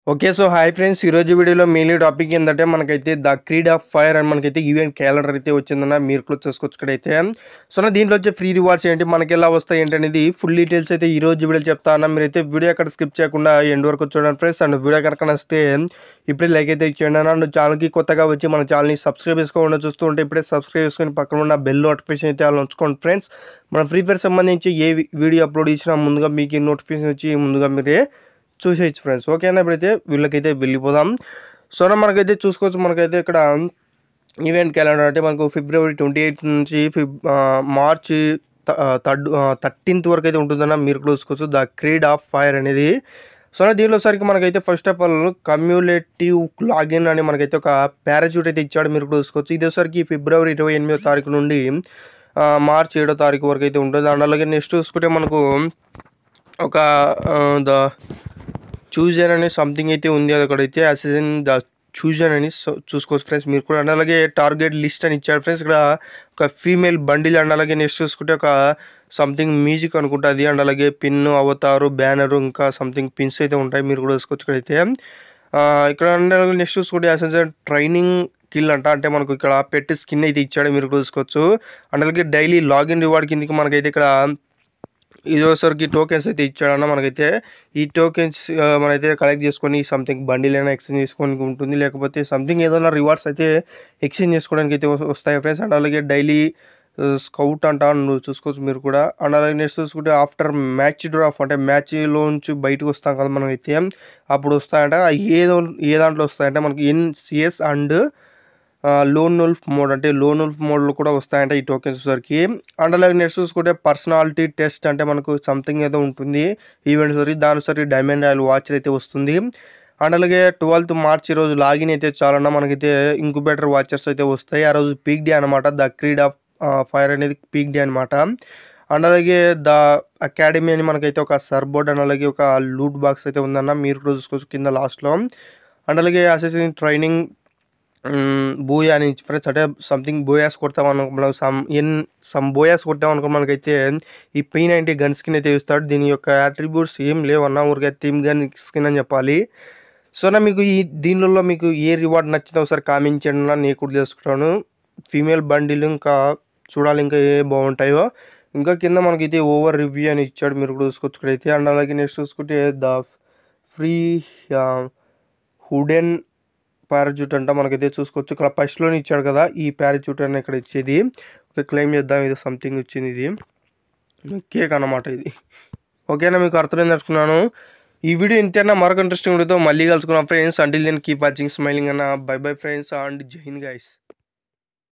Okay. So, hi friends. ఈరోజు వీడియోలో mainly topic ఏందంటే మనకైతే 'ద క్రీడ్ ఆఫ్ ఫైర్' అని మనకైతే ఈవెంట్ క్యాలెండర్ అయితే వచ్చిందన్న. మీరు కూడా చూసుకోవచ్చు ఇక్కడైతే. సో, దీంట్లో వచ్చే ఫ్రీ రివార్డ్స్ ఏంటి, మనకెలా వస్తాయి ఏంటనేది ఫుల్ డీటెయిల్స్ అయితే ఈరోజు వీడియోలో చెప్తా అన్న. మీరైతే వీడియో ఎక్కడ స్కిప్ చేయకుండా ఎండ్ వరకు చూడండి ఫ్రెండ్స్. అండ్ వీడియో కనుక నచ్చితే ఇప్పుడే లైక్ అయితే ఇచ్చేయండి అన్న. అండ్ ఛానల్‌కి కొత్తగా వచ్చి మన ఛానల్‌ని సబ్స్క్రైబ్ చేసుకోకుండా చూస్తూ ఉంటే ఇప్పుడే సబ్స్క్రైబ్ చేసుకొని పక్కన ఉన్న బెల్ నోటిఫికేషన్ అయితే అలా ఉంచుకోండి ఫ్రెండ్స్. మన ఫ్రీ ఫైర్ సంబంధించి ఏ వీడియో అప్లోడ్ చేసినా ముందుగా మీకు నోటిఫికేషన్ వచ్చి ముందుగా మీరే చూసేయచ్చు ఫ్రెండ్స్. ఓకేనా, ఇప్పుడైతే వీళ్ళకైతే వెళ్ళిపోదాం. సో, మనకైతే చూసుకోవచ్చు. మనకైతే ఇక్కడ ఈవెంట్ క్యాలెండర్ అంటే మనకు ఫిబ్రవరి 28 నుంచి మార్చ్ 13th వరకు అయితే ఉంటుందన్న. మీరు కూడా చూసుకోవచ్చు 'ద క్రీడ్ ఆఫ్ ఫైర్' అనేది. సో, దీనిలో సరికి మనకైతే first of all cumulative login అని మనకైతే ఒక పారాచూట్ అయితే ఇచ్చాడు. మీరు కూడా చూసుకోవచ్చు. ఇదేసరికి ఫిబ్రవరి 28వ తారీఖు నుండి మార్చ్ 7వ తారీఖు వరకు అయితే ఉంటుంది. అండ్ అలాగే నెక్స్ట్ చూసుకుంటే మనకు ఒక ద చూజన్ అనే సంథింగ్ అయితే ఉంది. అది అక్కడైతే అసిజన్ ద చూజన్ అని చూసుకోవచ్చు ఫ్రెండ్స్ మీరు కూడా. అండ్ అలాగే టార్గెట్ లిస్ట్ అని ఇచ్చాడు ఫ్రెండ్స్. ఇక్కడ ఒక ఫీమేల్ బండిల్. అండ్ అలాగే నెక్స్ట్ చూసుకుంటే ఒక సంథింగ్ మ్యూజిక్ అనుకుంటా అది. అండ్ అలాగే పిన్, అవతారు, బ్యానరు, ఇంకా సంథింగ్ పిన్స్ అయితే ఉంటాయి. మీరు కూడా చూసుకోవచ్చు ఇక్కడైతే. ఇక్కడ నెక్స్ట్ చూసుకుంటే అసిజన్ ట్రైనింగ్ కిల్ అంట. అంటే మనకు ఇక్కడ పెట్ స్కిన్ అయితే ఇచ్చాడు. మీరు కూడా చూసుకోవచ్చు. అండ్ అలాగే డైలీ లాగిన్ రివార్డ్ కిందకి మనకైతే ఇక్కడ ఇదోసరికి టోకెన్స్ అయితే ఇచ్చాడన్న. మనకైతే ఈ టోకెన్స్ మనైతే కలెక్ట్ చేసుకొని సంథింగ్ బండిల్ అయినా ఎక్స్చేంజ్ చేసుకోవడానికి ఉంటుంది, లేకపోతే సంథింగ్ ఏదైనా రివార్డ్స్ అయితే ఎక్స్చేంజ్ చేసుకోవడానికి అయితే వస్తాయి ఫ్రెండ్స్. అండ్ అలాగే డైలీ స్కౌట్ అంట, నువ్వు చూసుకోవచ్చు మీరు కూడా. అండ్ అలాగే నెక్స్ట్ చూసుకుంటే ఆఫ్టర్ మ్యాచ్ డ్రాప్, అంటే మ్యాచ్లో నుంచి బయటకు వస్తాం కదా మనం అయితే, అప్పుడు వస్తాయంట. ఏ దాంట్లో వస్తాయంటే మనకి NCS and lone wolf mode, అంటే లోన్ ఉల్ఫ్ మోడ్లో కూడా వస్తాయంట ఈ టోకెన్స్ వరకు. అండ్ అలాగే నెక్స్ట్ చూసుకుంటే పర్సనాలిటీ టెస్ట్, అంటే మనకు సంథింగ్ ఏదో ఉంటుంది ఈవెంట్స్ వరకు. దానిసరి డైమండ్ రాయల్ వాచ్ అయితే వస్తుంది. అండ్ అలాగే 12th మార్చ్ రోజు లాగిన్ అయితే చాలన్నా మనకైతే ఇంక్యుబేటర్ వాచర్స్ అయితే వస్తాయి. ఆ రోజు పీక్ డే అనమాట. ద క్రీడ్ ఆఫ్ ఫైర్ అనేది పీక్ డే అనమాట. అండ్ అలాగే ద అకాడమీ అని మనకైతే ఒక సర్బోర్డ్, అండ్ అలాగే ఒక లూట్ బాక్స్ అయితే ఉందన్న. మీరు కూడా చూసుకోవచ్చు కింద లాస్ట్లో. అండ్ అలాగే అసిస్టెంట్ ట్రైనింగ్ బోయా అని ఫ్రెండ్స్, అంటే సంథింగ్ బోయాస్ కొడతాం అనుకో, సమ్ బోయాస్ కొట్టాం అనుకో మనకైతే ఈ P90 గన్ స్కిన్ అయితే ఇస్తాడు. దీని యొక్క అట్రిబ్యూట్స్ ఏం లేవన్నా, ఊరికే థీమ్ గన్ స్కిన్ అని చెప్పాలి. సో, మీకు దీనిలో మీకు ఏ రివార్డ్ నచ్చిందో ఒకసారి కామెంట్ చేయండి అన్న, నేను కూడా చేసుకుంటాను. ఫీమేల్ బండిల్ ఇంకా చూడాలి ఇంకా ఏ బాగుంటాయో. ఇంకా కింద మనకైతే ఓవర్ రివ్యూ అని ఇచ్చాడు. మీరు కూడా చూసుకోవచ్చు ఇక్కడైతే. అండ్ అలాగే నెక్స్ట్ చూసుకుంటే ద ఫ్రీ హుడెన్ పారాచూట్ అంట. మనకైతే చూసుకోవచ్చు ఇక్కడ ఫస్ట్లోనే ఇచ్చాడు కదా ఈ పారాచూట్ అని ఇక్కడ ఇచ్చేది. ఓకే, క్లెయిమ్ చేద్దాం. ఇది సంథింగ్ వచ్చింది, ఇది కేక్ అన్నమాట ఇది. ఓకేనా, మీకు అర్థమైంది అనుకున్నాను. ఈ వీడియో ఇంతేనా, మరొక ఇంట్రెస్టింగ్ వీడియోతో మళ్ళీ కలుసుకున్నాం friends. Until then keep watching, smiling అన్న. బై బై ఫ్రెండ్స్ అండ్ జై హింద్ గైస్.